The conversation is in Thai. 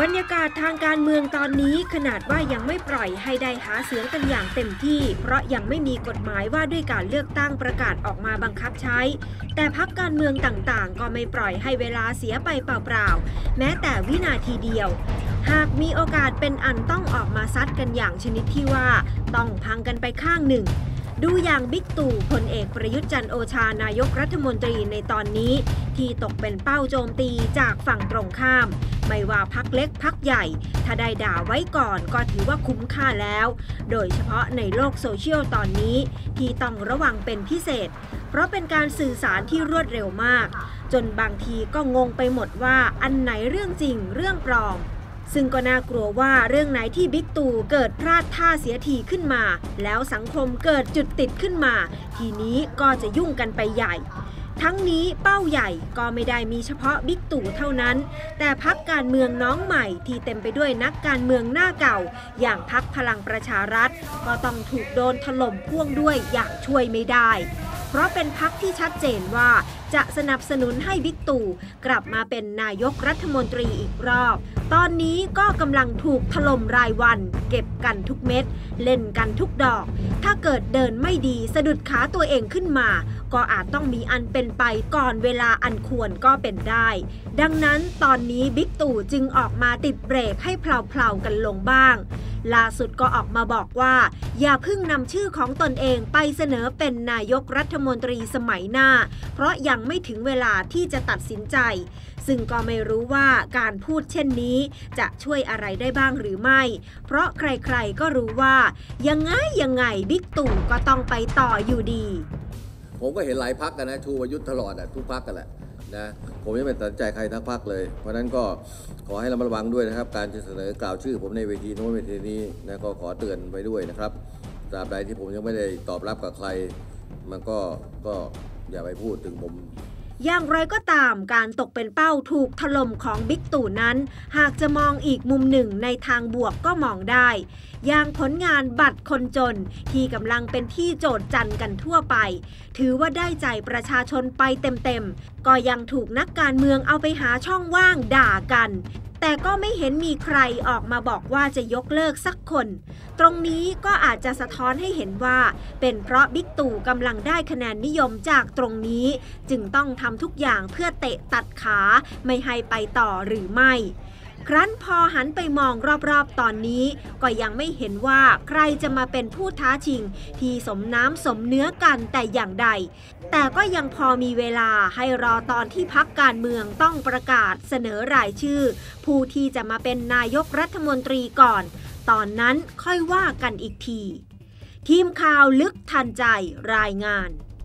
รรยากาศทางการเมืองตอนนี้ขนาดว่ายังไม่ปล่อยให้ได้หาเสียงกันอย่างเต็มที่เพราะยังไม่มีกฎหมายว่าด้วยการเลือกตั้งประกาศออกมาบังคับใช้แต่พรรคการเมืองต่างๆก็ไม่ปล่อยให้เวลาเสียไปเปล่าๆแม้แต่วินาทีเดียวหากมีโอกาสเป็นอันต้องออกมาซัดกันอย่างชนิดที่ว่าต้องพังกันไปข้างหนึ่งดูอย่างบิ๊กตู่พลเอกประยุทธ์จันทร์โอชานายกรัฐมนตรีในตอนนี้ที่ตกเป็นเป้าโจมตีจากฝั่งตรงข้ามไม่ว่าพรรคเล็กพรรคใหญ่ถ้าได้ด่าไว้ก่อนก็ถือว่าคุ้มค่าแล้วโดยเฉพาะในโลกโซเชียลตอนนี้ที่ต้องระวังเป็นพิเศษเพราะเป็นการสื่อสารที่รวดเร็วมากจนบางทีก็งงไปหมดว่าอันไหนเรื่องจริงเรื่องปลอมซึ่งก็น่ากลัวว่าเรื่องไหนที่บิ๊กตู่เกิดพลาดท่าเสียทีขึ้นมาแล้วสังคมเกิดจุดติดขึ้นมาทีนี้ก็จะยุ่งกันไปใหญ่ทั้งนี้เป้าใหญ่ก็ไม่ได้มีเฉพาะบิ๊กตู่เท่านั้นแต่พรรคการเมืองน้องใหม่ที่เต็มไปด้วยนักการเมืองหน้าเก่าอย่างพรรคพลังประชารัฐก็ต้องถูกโดนถล่มพ่วงด้วยอย่างช่วยไม่ได้เพราะเป็นพรรคที่ชัดเจนว่าจะสนับสนุนให้บิ๊กตู่กลับมาเป็นนายกรัฐมนตรีอีกรอบตอนนี้ก็กำลังถูกถล่มรายวันเก็บกันทุกเม็ดเล่นกันทุกดอกถ้าเกิดเดินไม่ดีสะดุดขาตัวเองขึ้นมาก็อาจต้องมีอันเป็นไปก่อนเวลาอันควรก็เป็นได้ดังนั้นตอนนี้บิ๊กตู่จึงออกมาติดเบรกให้เพลาๆกันลงบ้างล่าสุดก็ออกมาบอกว่าอย่าเพิ่งนำชื่อของตนเองไปเสนอเป็นนายกรัฐมนตรีสมัยหน้าเพราะยังไม่ถึงเวลาที่จะตัดสินใจซึ่งก็ไม่รู้ว่าการพูดเช่นนี้จะช่วยอะไรได้บ้างหรือไม่เพราะใครๆก็รู้ว่ายังไงบิ๊กตู่ก็ต้องไปต่ออยู่ดีผมก็เห็นหลายพรรคกันนะชูประยุทธ์ตลอดทุกพรรคกันแหละนะผมยังไม่ตัดใจใครทั้งพรรคเลยเพราะนั้นก็ขอให้ระมัดระวังด้วยนะครับการจะเสนอกล่าวชื่อผมในเวทีโน้นเวทีนี้นะก็ขอเตือนไปด้วยนะครับตราบใดที่ผมยังไม่ได้ตอบรับกับใครมันก็อย่าไปพูดถึงผมอย่างไรก็ตามการตกเป็นเป้าถูกถล่มของบิ๊กตู่นั้นหากจะมองอีกมุมหนึ่งในทางบวกก็มองได้อย่างผลงานบัตรคนจนที่กำลังเป็นที่โจษจันกันทั่วไปถือว่าได้ใจประชาชนไปเต็มๆก็ยังถูกนักการเมืองเอาไปหาช่องว่างด่ากันแต่ก็ไม่เห็นมีใครออกมาบอกว่าจะยกเลิกสักคนตรงนี้ก็อาจจะสะท้อนให้เห็นว่าเป็นเพราะบิ๊กตู่กำลังได้คะแนนนิยมจากตรงนี้จึงต้องทำทุกอย่างเพื่อเตะตัดขาไม่ให้ไปต่อหรือไม่ครั้นพอหันไปมองรอบๆตอนนี้ก็ยังไม่เห็นว่าใครจะมาเป็นผู้ท้าชิงที่สมน้ำสมเนื้อกันแต่อย่างใดแต่ก็ยังพอมีเวลาให้รอตอนที่พรรคการเมืองต้องประกาศเสนอรายชื่อผู้ที่จะมาเป็นนายกรัฐมนตรีก่อนตอนนั้นค่อยว่ากันอีกทีทีมข่าวลึกทันใจรายงาน